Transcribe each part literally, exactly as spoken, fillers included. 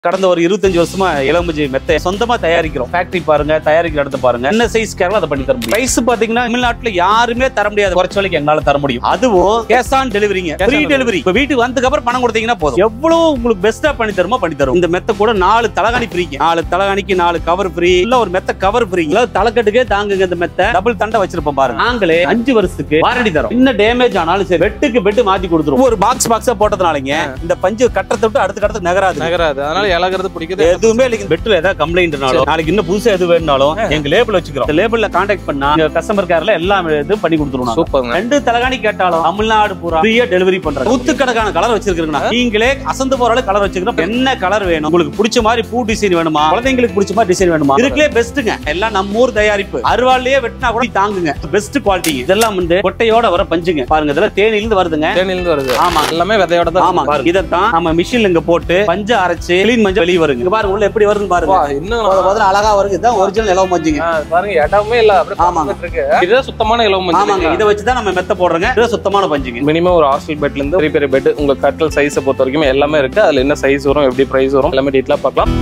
கடந்த ஒரு இருபத்தஞ்சு வருஷமா இளம்பஞ்சி மெத்தை சொந்தமா தயாரிக்கிறோம். ஃபேக்டரி பாருங்க, தயாரிக்கிற இடத்த பாருங்க, என்ன சைஸ் கேரளா அதை பண்ணி தர முடியும். பிரைஸ் பாத்தீங்கன்னா தமிழ்நாட்டுல யாருமே தர முடியாது, குறைச்ச விலைக்கு எங்களால தர முடியும். அதுவும் கேஷ் ஆன் டெலிவரிங்க, ஃப்ரீ டெலிவரி. இப்ப வீட்டுக்கு வந்ததுக்கு அப்புறம் பணம் கொடுத்தீங்கன்னா போதும், எவ்வளவு உங்களுக்கு பெஸ்டா பண்ணி தருமோ பண்ணி தரும். இந்த மெத்த கூட நாலு தலகாணி ஃப்ரீங்க, நாலு தலகாணிக்கு நாலு கவர் ஃப்ரீ, இல்ல ஒரு மெத்த கவர் ஃப்ரீ. தலைக்கட்டுக்கே தாங்குங்க இந்த மெத்த, டபுள் தண்டை வச்சிருப்போம் பாருங்க. நாங்களே அஞ்சு வருஷத்துக்கு வாரண்டி தரோம். இன்னும் டேமேஜ் ஆனாலும் சரி பெட்டுக்கு பெட்டு மாத்தி கொடுத்துருவோம். ஒரு பாக்ஸ் பாக்ஸா போட்டதுனாலங்க இந்த பஞ்சு கட்டத்தை விட்டு அடுத்த கடத்துக்கு நகராது நகராது அதனால இலகிறது பிடிக்குது. எதுவுமே இல்லைங்க. பெட்ல ஏதாவது கம்ப்ளைண்ட்னாலும் நாளைக்கு இன்னும் புதுசா எது வேணும்னாலும் எங்க லேபிள் வச்சுக்கிறோம். இந்த லேபிள்ல கான்டாக்ட் பண்ணா கஸ்டமர் கேர்ல எல்லாம் இது பண்ணி கொடுத்துருவோம். சூப்பர். ரெண்டு தலகாணி கேட்டாலும் தமிழ்நாடு பூரா ஃப்ரீயா டெலிவரி பண்றோம். நூத்துக்கணக்கான கலர் வச்சிருக்கீங்க, நீங்களே அசந்து போற கலர் வச்சிருக்கோம். என்ன கலர் வேணும் உங்களுக்கு பிடிச்ச மாதிரி பூ டிசைன் வேணுமா, குழந்தைங்களுக்கு பிடிச்ச மாதிரி டிசைன் வேணுமா, இதுக்கே பெஸ்ட்டுங்க. எல்லாம் நம்ம ஊர் தயாரிப்பு, அருவாள்லயே வெட்டினா கூட தாங்குங்க. Best quality. இதெல்லாம் வந்து கொட்டையோட வர பஞ்சுங்க பாருங்க. இதெல்லாம் தேனில இருந்து வருதுங்க. தேனில இருந்து வருது. ஆமா, எல்லாமே விதையோட தான். ஆமா, இதத்தான் நம்ம மிஷின்ல இங்க போட்டு பஞ்சு அரைச்சு கிளீன் மஞ்சள் வெளிய வருங்க. இங்க பாருங்க உள்ள எப்படி வருதுன்னு பாருங்க. இன்னும் முதல்ல அழகா வருது. இதுதான் ஒரிஜினல் இலவ மஞ்சுங்க. பாருங்க இடமே இல்ல அப்படியே. ஆமாங்க, இதுதான் சுத்தமான இலவ மஞ்சள். ஆமாங்க, இத வச்சு தான் நம்ம மெத்த போடுறோங்க. இது சுத்தமான பஞ்சுங்க. மினிமம் ஒரு ஹாஸ்டல் பெட்ல இருந்து பெரிய பெரிய பெட் உங்க கட்டல் சைஸை பொறுத்த வரைக்கும் எல்லாமே இருக்கு. அதுல என்ன சைஸ் வரும், எப்படி பிரைஸ் வரும், எல்லாமே டீட்டெயிலா பார்க்கலாம்.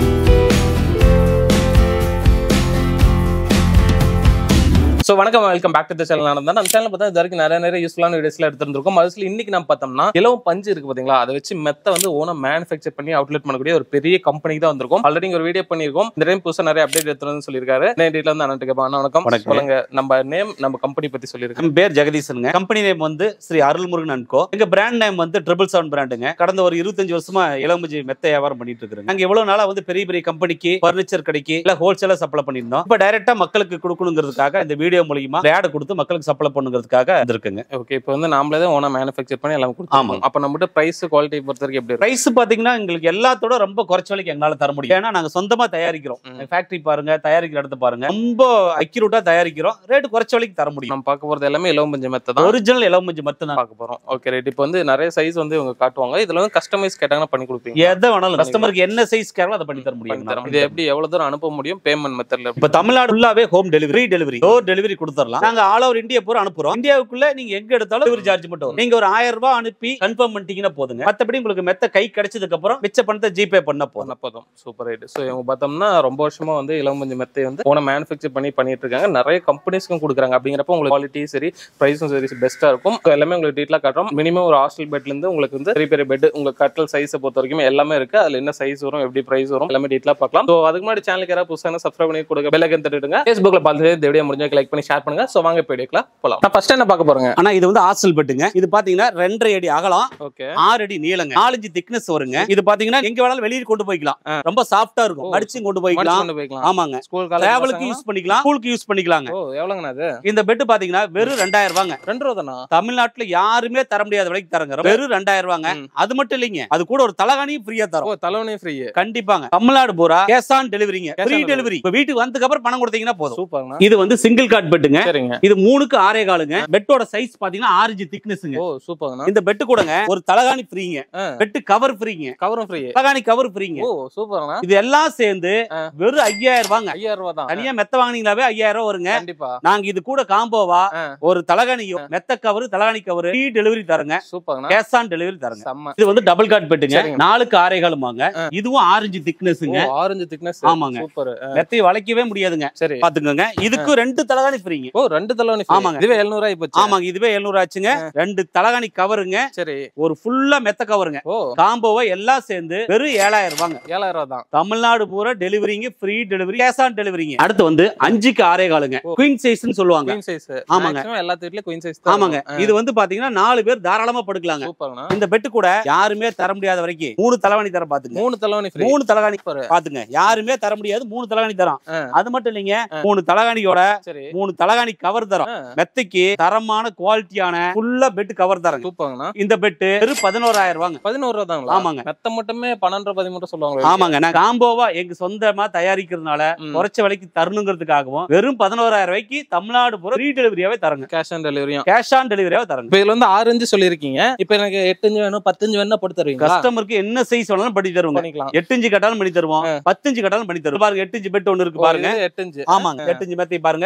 சோ வணக்கம், welcome back to the channel. நான் தான் நம்ம சேனல் பார்த்தா இது வரைக்கும் நிறைய நிறைய யூஸ்ஃபுல்லான வீடியோஸ்ல எடுத்துருக்கோம். அதுல இன்னைக்கு நம்ம பார்த்தோம்னா இலவ பஞ்சு இருக்கு பாத்தீங்களா, அதை வச்சு மெத்த வந்து ஓனா மேனுஃபேக்சர் பண்ணி அவுட்லெட் பண்ணக்கூடிய ஒரு பெரிய கம்பெனிக்கு தான் வந்திருக்கும். ஆல்ரெடி ஒரு வீடியோ பண்ணிருக்கோம். இந்த டைம் புதுசா நிறைய அப்டேட் எடுத்துன்னு சொல்லியிருக்காரு. டீட்டெயில வந்து அண்ணன் கேட்பாங்க. வணக்கம், சொல்லுங்க நம்ம நேம், நம்ம கம்பெனி பத்தி சொல்லிருக்கோம். நம்ம பேர் ஜெகதீசனுங்க. கம்பெனி நேம் வந்து ஸ்ரீ அருள்முருகன் அண்ட் கோ. எங்க பிராண்ட் நேம் வந்து ட்ரிபிள் செவன் பிராண்டுங்க. கடந்த ஒரு இருபத்தஞ்சு வருஷமா இளம்பஞ்சி மெத்த வியாபாரம் பண்ணிட்டு இருக்கிறோம். நாங்க எவ்வளவு நாளா வந்து பெரிய பெரிய கம்பெனிக்கு பர்னிச்சர் கடைக்கு இல்ல ஹோல்சேலா சப்ளை பண்ணிருந்தோம். இப்ப டைரக்டா மக்களுக்கு கொடுக்கணுங்கிறதுக்காக இந்த வீடியோ மூலமா ஆட் கொடுத்து மக்களுக்கு சப்ளை பண்ணுங்கிறதுக்காக வந்திருக்குங்க. ஓகே, இப்போ வந்து நாமளே தான் ஓனா மேனுஃபேக்சர் பண்ணி எல்லாம் கொடுத்தோம். ஆமா, அப்ப நம்மகிட்ட பிரைஸ் குவாலிட்டி பொறுத்த வரைக்கும் எப்படி? பிரைஸ் பாத்தீங்கன்னா எங்களுக்கு எல்லாத்தோட ரொம்ப குறைச்ச விலைக்கு எங்களால தர முடியும். ஏன்னா நாங்க சொந்தமா தயாரிக்கிறோம். ஃபேக்டரி பாருங்க, தயாரிக்கிற இடத்த பாருங்க, ரொம்ப அக்யூரேட்டா தயாரிக்கிறோம். ரேட் குறைச்ச விலைக்கு தர முடியும். நம்ம பார்க்க போறது எல்லாமே இலவம்பஞ்சு மெத்த தான், ஒரிஜினல் இலவம்பஞ்சு மெத்த தான் பார்க்க போறோம். Okay right. இப்போ வந்து நிறைய சைஸ் வந்து இவங்க காட்டுவாங்க. இதுல வந்து கஸ்டமைஸ் கேட்டாங்கன்னா பண்ணி கொடுப்பீங்க. எதை வேணாலும் கஸ்டமருக்கு என்ன சைஸ் கேட்டாலும் அதை பண்ணி தர முடியும். இது எப்படி எவ்வளவு தூரம் அனுப்ப முடியும் பேமெண்ட் மெத்தட்ல? இப்ப தமிழ்நாடு ஃபுல்லாவே home delivery, delivery door delivery கொடுத்துறலாம். நாங்க ஆல் ஓவர் இந்தியா பூரா அனுப்புறோம். இந்தியாவுக்குள்ள நீங்க எங்க எடுத்தாலும் டெலிவரி சார்ஜ் மட்டும் வரும். நீங்க ஒரு ஆயிரம் ரூபாய் அனுப்பி கன்ஃபார்ம் பண்ணிட்டீங்கன்னா போதுங்க. மத்தபடி உங்களுக்கு மெத்த கை கிடைச்சதுக்கு அப்புறம் மிச்ச பணத்தை ஜிபே பண்ண போதும் போதும். Super right. சோ இவங்க பார்த்தோம்னா ரொம்ப வருஷமா வந்து இளம்பஞ்சு மெத்தை வந்து ஓன மேனுஃபேக்சர் பண்ணி பண்ணிட்டு இருக்காங்க. நிறைய கம்பெனிஸ்க்கும் கொடுக்குறாங்க. அப்படிங்கிறப்ப உங்களுக்கு குவாலிட்டி சரி, பிரைஸும் சரி பெஸ்டா இருக்கும். எல்லாமே உங்களுக்கு டீட்டெயிலா காட்டுறோம். மினிமம் ஒரு ஹாஸ்டல் பெட்ல இருந்து உங்களுக்கு வந்து பெரிய பெரிய பெட் உங்க கட்டல் சைஸை பொறுத்த வரைக்கும் எல்லாமே இருக்கு. அதுல என்ன சைஸ் வரும், எப்படி பிரைஸ் வரும், எல்லாமே டீட்டெயிலா பார்க்கலாம். சோ அதுக்கு முன்னாடி சேனலுக்கு யாராவது புதுசாக சப்ஸ்கிரைப் பண்ணி கொடுங்க, பெல் ஐகான் தட்டிடுங்க. Facebookல பார்த்து இந்த வீடியோ முடிஞ்சா லைக் பண்ணி ஷேர் பண்ணுங்க. சோ வாங்க வீடியோக்குள்ள போலாம். நான் ஃபர்ஸ்ட் என்ன பார்க்க போறேங்க ஆனா இது வந்து ஹாஸ்டல் பெட்டுங்க. இது பாத்தீங்கன்னா ரெண்டரை அடி அகலம், ஓகே, ஆறு அடி நீளங்க, நாலஞ்சு திக்னஸ் வருங்க. இது பாத்தீங்கன்னா எங்க வேணாலும் வெளியே கொண்டு போய்க்கலாம். ரொம்ப சாஃப்ட்டா இருக்கும், அடிச்சு கொண்டு போய்க்கலாம். ஆமாங்க, ஸ்கூல் காலேஜுக்கு யூஸ் பண்ணிக்கலாம், ஸ்கூலுக்கு யூஸ் பண்ணிக்கலாங்க. ஓ எவ்வளவுங்க அது? இந்த பெட் பாத்தீங்கன்னா வெறும் ரெண்டாயிரம் ரூபாங்க. ரெண்டு ரூபா தானா? தமிழ்நாட்டுல யாருமே தர முடியாத விலைக்கு தரங்க. வெறும் ரெண்டாயிரம் ரூபாங்க. அது மட்டும் இல்லைங்க, அது கூட ஒரு தலகாணியும் ஃப்ரீயா தரோம். ஓ தலகாணியும் ஃப்ரீ கண்டிப்பாங்க. தமிழ்நாடு பூரா கேஷ் ஆன் டெலிவரிங்க, ஃப்ரீ டெலிவரி. இப்ப வீட்டுக்கு வந்ததுக்கு அப்புறம் பணம் கொடுத்தீங்கன்னா போதும். சூப்பர்ங்க. இது வந்து சிங்கிள் காட் பெட்டுங்க. இது மூணுக்கு ஆறே காலுங்க. பெட்டோட சைஸ் பாத்தீங்கன்னா ஆறு இன்ச் திக்னஸ்ங்க. ஓ சூப்பர்ங்க. இந்த பெட் கூடங்க ஒரு தலகாணி ஃப்ரீங்க, பெட் கவர் ஃப்ரீங்க, கவரும் ஃப்ரீ, தலகாணி கவர் ஃப்ரீங்க. ஓ சூப்பர்ங்க. இது எல்லாம் சேர்ந்து வெறும் ஐயாயிரம் ரூபாங்க. ஐயாயிரம் ரூபாய் தான். தனியா மெத்த வாங்குனீங்களாவே ஐயாயிரம் ரூபாய் வருங்க. கண்டிப்பா. நாங்க இது கூட காம்போவா ஒரு தலகாணியும் மெத்த கவர், தலகாணி கவர் ஃப்ரீ டெலிவரி தரங்க. சூப்பர்ங்க. கேஷ் ஆன் டெலிவரி தரங்க. இது வந்து டபுள் காட் பெட்டுங்க. நாலுக்கு ஆறே காலுமாங்க. இதுவும் ஆறு இன்ச் திக்னஸ்ங்க. ஆறு இன்ச் திக்னஸ். ஆமாங்க. சூப்பர். மெத்தையை வளைக்கவே முடியாதுங்க. சரி பாத்துக்கோங்க. இதுக்கு ரெண்டு தலகாணி ஃப்ரீங்க. ஓ ரெண்டு தலகாணி ஃப்ரீ. ஆமாங்க. இதுவே எழுநூறு ரூபாய் போச்சு. ஆமாங்க, இதுவே எழுநூறு ஆச்சுங்க. ரெண்டு தலகாணி கவருங்க. சரி, ஒரு ஃபுல்லா மெத்த கவருங்க. ஓ காம்போவா எல்லாம் சேர்ந்து வெறும் ஏழாயிரம் ரூபாங்க. ஏழாயிரம் ரூபாய் தான். தமிழ்நாடு பூரா டெலிவரிங்க, ஃப்ரீ டெலிவரி, கேஷ் ஆன் டெலிவரிங்க. அடுத்து வந்து அஞ்சுக்கு ஆறே காலுங்க. குயின் சைஸ்னு சொல்லுவாங்க. Queen size. ஆமாங்க, எல்லா வீட்லயும் குயின் சைஸ் தான். ஆமாங்க. இது வந்து பாத்தீங்கன்னா நாலு பேர் தாராளமா படுக்கலாங்க. சூப்பர்ங்க. இந்த பெட் கூட யாருமே தர முடியாத வரைக்கும் மூணு தலகாணி தர பாத்துங்க. மூணு தலகாணி ஃப்ரீ. மூணு தலகாணி பாத்துங்க, யாருமே தர முடியாது. மூணு தலகாணி தரோம். அது மட்டும் இல்லைங்க, மூணு தலகாணியோட மூணு தலகாணி கவர் தரோம். மெத்தைக்கு தரமான குவாலிட்டியான ஃபுல்லா பெட் கவர் தரங்க. சூப்பர்ங்க. இந்த பெட் வெறும் பதினோராயிரம் ரூபாங்க. பதினோரு ரூபாய் தாங்களா? ஆமாங்க. மெத்த மட்டுமே பன்னெண்டு பதிமூணு சொல்லுவாங்க. ஆமாங்க, நான் காம்போவா எங்க சொந்தமா தயாரிக்கிறதுனால குறைச்ச விலைக்கு தரணுங்கிறதுக்காகவும் வெறும் பதினோராயிரம் ரூபாய்க்கு தமிழ்நாடு பூரா ஃப்ரீ டெலிவரியாவே தரங்க. கேஷ் ஆன் டெலிவரியும் கேஷ் ஆன் டெலிவரியாவே தரங்க. இப்போ இதுல வந்து ஆறு இன்ச் சொல்லிருக்கீங்க. இப்போ எனக்கு எட்டு இன்ச் வேணும், பத்து இன்ச் வேணும் போட்டு தருவீங்க. கஸ்டமருக்கு என்ன சைஸ் வேணாலும் பண்ணி தருவோம். எட்டு இன்ச் கட்டாலும் பண்ணி தருவோம், பத்து இன்ச் கட்டாலும் பண்ணி தருவோம். பாருங்க எட்டு இன்ச் பெட் ஒன்னு இருக்கு பாருங்க. எட்டு இன்ச். ஆமாங்க, எட்டு இன்ச் மெத்தை பாருங்க. மேல பாருங்க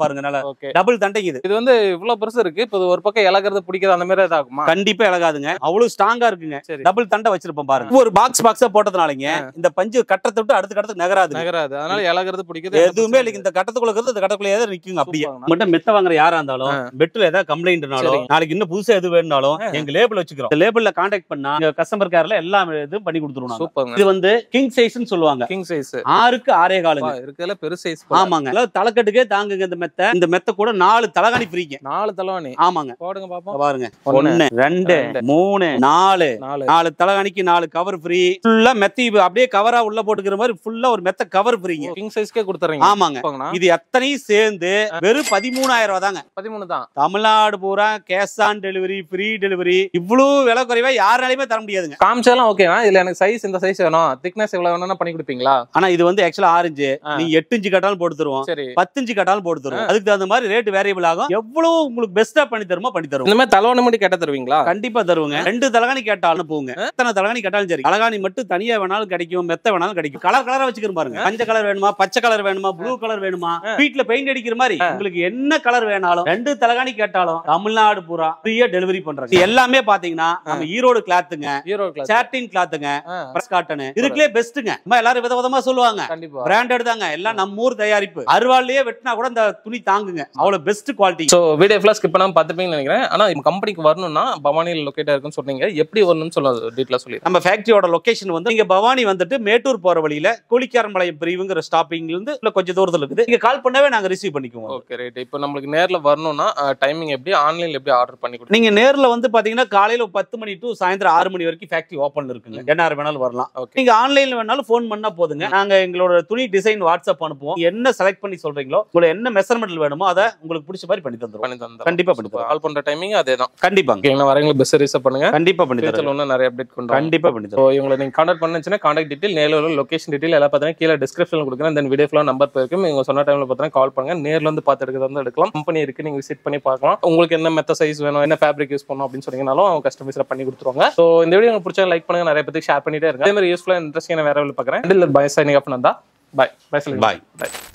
பாருங்க, நல்லா டபுள் தண்டைக்கு இது. இது வந்து இவ்வளவு பெருசு இருக்கு. இப்போ ஒரு பக்கம் இலகிறது பிடிக்கிறது அந்த மாதிரி இதாகுமா? கண்டிப்பா இலகாதுங்க, அவ்வளவு ஸ்ட்ராங்கா இருக்குங்க. டபுள் தண்டை வச்சிருப்போம் பாருங்க. ஒரு பாக்ஸ் பாக்ஸா போட்டதுனாலங்க இந்த பஞ்சு கட்டத்தை விட்டு அடுத்த கட்டத்துக்கு நகராது நகராது. அதனால இலகிறது பிடிக்கிறது எதுவுமே இல்ல. இந்த கட்டத்துக்குள்ள இருக்கிறது இந்த கட்டத்துக்குள்ளே தான் நிக்குங்க. அப்படியே மட்டும் மெத்த வாங்குற யாரா இருந்தாலும் பெட்ல ஏதாவது கம்ப்ளைண்ட்னாலும் நாளைக்கு இன்னும் புதுசா எது வேணும்னாலும் எங்க லேபிள் வச்சுக்கிறோம். லேபிள்ல கான்டாக்ட் பண்ணா கஸ்டமர் கேர்ல எல்லா இதுவும் பண்ணி கொடுத்துருவோம். சூப்பர்ங்க. இது வந்து கிங் சைஸ்னு சொல்லுவாங்க. கிங் சைஸ் ஆறுக்கு ஆறே காலுங்க இருக்குல, பெரிய சைஸ். ஆமாங்க, அதாவது தலைக்கட்டுக்கே தாங்குங்க இந்த மெத்த. இந்த மெத்த கூட நாலு தலகாணி ஃப்ரீங்க. நாலு தலகாணி. ஆமாங்க, போடுங்க பாப்போம். பாருங்க, ஒன்னு ரெண்டு மூணு நாலு நாலு தலகாணிக்கு நாலு கவர் ஃப்ரீ. ஃபுல்லா மெத்தி அப்படியே கவரா உள்ள போட்டுக்கிற மாதிரி ஃபுல்லா ஒரு மெத்த கவர் ஃப்ரீங்க. கிங் சைஸ்க்கே கொடுத்துறீங்க. ஆமாங்க, இது எத்தனையும் சேர்ந்து வெறும் பதிமூணாயிரம் ரூபாய் தாங்க. பதிமூணு தான். தமிழ்நாடு பூரா cash on delivery, free delivery. இவ்வளவு விலை குறைவா யாராலையுமே தர முடியாதுங்க. காமிச்சாலும் ஓகேனா, இல்ல எனக்கு சைஸ் இந்த சைஸ் வேணும், திக்னஸ் இவ்வளவு வேணும்னா பண்ணி கொடுப்பீங்களா? ஆனா இது வந்து ஆக்சுவலா ஆரஞ்சு, நீங்க எட்டு இன்ச்சு கட்டாலும் போட்டு தருவோம், பத்து இன்ச்சு கட்டாலும் போட்டு தருவோம். அதுக்கு தகுந்த மாதிரி ரேட் வேரியபிள் ஆகும். எவ்வளவு உங்களுக்கு பெஸ்டா பண்ணி தருமோ பண்ணி தருவோம். இந்த மாதிரி தலகாணி மட்டும் கேட்ட தருவீங்களா? கண்டிப்பா தருவாங்க. ரெண்டு தலகாணி கேட்டாலும் போங்க, எத்தனை தலகாணி கேட்டாலும் சரி. தலகாணி மட்டும் தனியா வேணாலும் கிடைக்கும், மெத்த வேணாலும் கிடைக்கும். கலர் கலரா வச்சுக்கிறோம் பாருங்க. மஞ்சள் கலர் வேணுமா, பச்சை கலர் வேணுமா, ப்ளூ கலர் வேணுமா, வீட்ல பெயிண்ட் அடிக்கிற மாதிரி உங்களுக்கு என்ன கலர் வேணாலும் ரெண்டு தலகாணி கேட்டாலும் தமிழ்நாடு பூரா ஃப்ரீயா டெலிவரி பண்றாங்க. எல்லாமே பாத்தீங்கன்னா நம்ம ஈரோடு கிளாத்துங்க, ஈரோடு கிளாத், சாட்டின் கிளாத்துங்க, பிரஸ் காட்டன் இதுக்குலயே பெஸ்ட்ங்க. நம்ம எல்லாரும் விதவிதமா சொல்லுவாங்க, பிராண்டட் தாங்க, எல்லாம் நம்ம ஊர் தயாரிப்பு. அருவாள்லயே வெட்டினா கூட இந்த துணி தாங்குங்க, அவ்வளவு பெஸ்ட் குவாலிட்டி. சோ வீடியோ ஃபுல்லா ஸ்கிப் பண்ணாம பாத்துப்பீங்கன்னு நினைக்கிறேன். ஆனா இந்த கம்பெனிக்கு வரணும்னா பவானியில் லொகேட் இருக்குன்னு சொன்னீங்க, எப்படி வரணும்னு சொல்ல டீடைலா சொல்லி. நம்ம ஃபேக்டரியோட லொகேஷன் வந்து இங்க பவானி வந்துட்டு மேட்டூர் போற வழியில கோலிக்காரம்பாளையம் பிரிவுங்கிற ஸ்டாப்பிங்ல இருந்து கொஞ்சம் தூரத்துல இருக்குது. நீங்க கால் பண்ணவே நாங்க ரிசீவ் பண்ணிக்குவோம். Okay right. இப்போ நமக்கு நேர்ல வரணும்னா டைமிங் எப்படி, ஆன்லைன்ல எப்படி ஆர்டர் பண்ணி கொடுங்க? நீங்க நேர்ல வந்து பாத்தீங்கன்னா காலையில பத்து மணி டு சாயந்தரம் ஆறு மணி வரைக்கும் ஃபேக்டரி ஓபன்ல இருக்குங்க. என்ன வேணாலும் வரலாம். நீங்க ஆன்லைன்ல வேணாலும் போன் பண்ணா போதுங்க. நாங்க எங்களோட துணி டிசைன் வாட்ஸ்அப் அனுப்புவோம். என்ன செலக்ட் பண்ணி சொல்றீங்களோ, உங்களுக்கு என்ன மெஷர்மென்ட் வேணுமோ அதை உங்களுக்கு பிடிச்ச மாதிரி பண்ணி தந்துருவோம். பண்ணி தந்துருவோம். கண்டிப்பா பண்ணி தருவோம். கால் பண்ற டைமிங் அதேதான். கண்டிப்பாங்க. ஓகேங்களா, வரவங்க பெஸ்ட் ரிசீவ் பண்ணுங்க. கண்டிப்பா பண்ணி தருவோம். இன்னும் நிறைய அப்டேட் பண்றோம். கண்டிப்பா பண்ணி தருவோம். சோ இவங்களை நீங்க கான்டாக்ட் பண்ணுச்சுனா கான்டாக்ட் டீடைல், நேர்ல லொகேஷன் டீடைல் எல்லாம் பார்த்தீங்கன்னா கீழ டிஸ்கிரிப்ஷன்ல கொடுக்குறேன். தென் வீடியோ ஃபுல்லா நம்பர் போயிருக்கும். நீங்க சொன்ன டைம்ல பார்த்தீங்கன்னா கால் பண்ணுங்க. நேர்ல வந்து பார்த்து எடுக்கிறதா வந்து எடுக்கலாம். கம்பெனி இருக்கு, நீங்க விசிட் பண்ணி பார்க்கலாம். உங்களுக்கு என்ன மெத்த சைஸ் வேணும், என்ன ஃபேப்ரிக் யூஸ் பண்ணணும் அப்படின்னு சொன்னீங்கனாலும் அவங்க கஸ்டமைஸ்ல பண்ணி கொடுத்துருவாங்க. சோ இந்த வீடியோ உங்களுக்கு பிடிச்சா லைக் பண்ணுங்க, நிறைய பேருக்கு ஷேர் பண்ணிட்டே இருங்க. அதே மாதிரி யூஸ்ஃபுல்லா இன்ட்ரெஸ்டிங்கான வேற பார்க்குறேன். Bye bye. பை.